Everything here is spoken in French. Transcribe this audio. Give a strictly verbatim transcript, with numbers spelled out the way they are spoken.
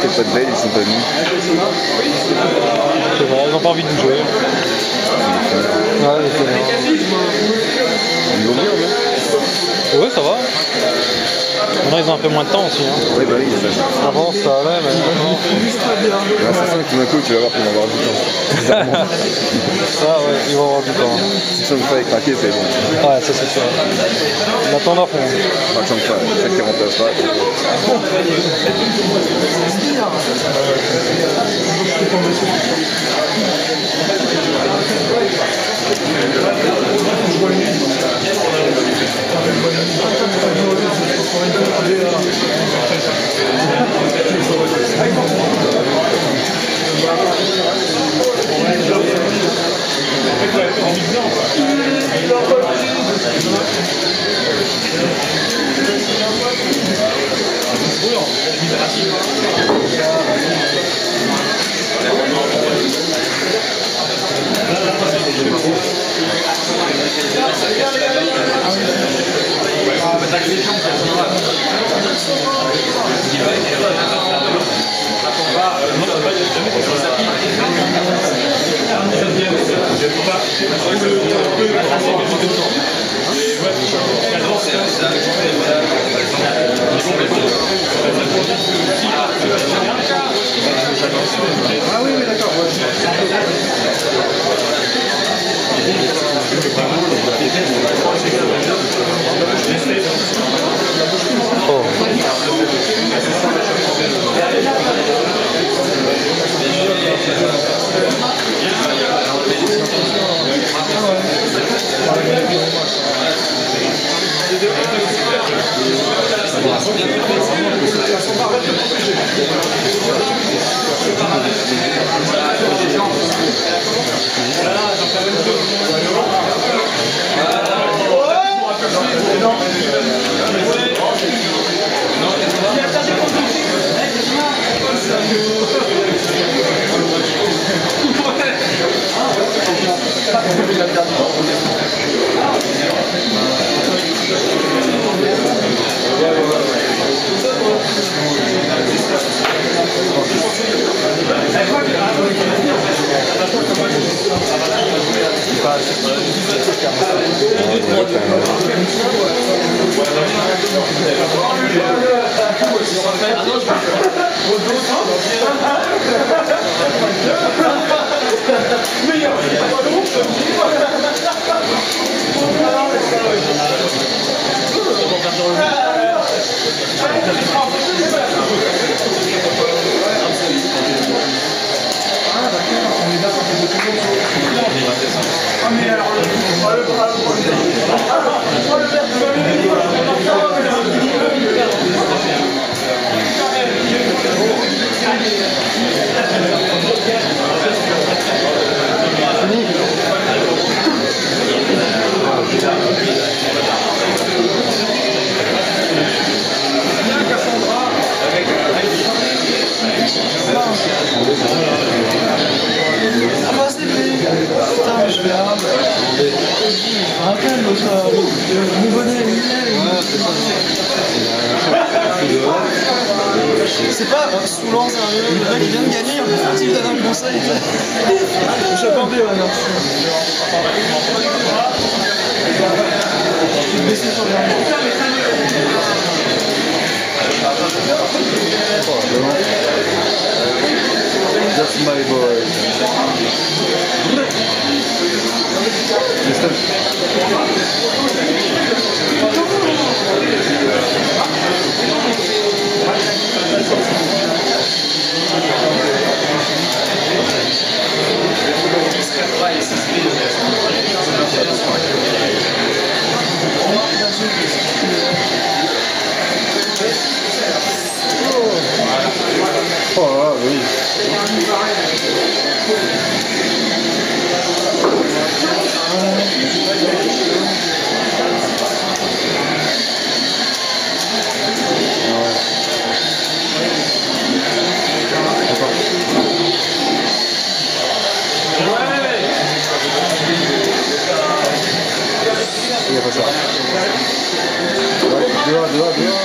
qu'il n'y a pas de veille, ils sont pas venus. C'est vrai, ils ont pas envie de jouer. Ouais, c'est bien. Ils vont bien, non? Oui, ça va. Maintenant, ils ont un peu moins de temps aussi. Hein. Oui, bah oui, c'est ça. Avant, ça allait, mais maintenant. Là, c'est ça que tout d'un coup, tu vas voir qu'ils vont avoir du temps. Ça, ouais, ils vont avoir du temps. Si Changfa est craqué, c'est bon. Ouais, ça, c'est sûr. On attend à fond. Enfin, Changfa, celle qui remplacera. Ah oui, oui, d'accord. Oh. C'est pas saoulant, sérieux, le mec il vient de gagner, en fait il donne un conseil. J'attendais maintenant. Je vais baisser sur le That's my boy. Oh là, oui. Il y a pas ça. Ouais, dehors, dehors, dehors.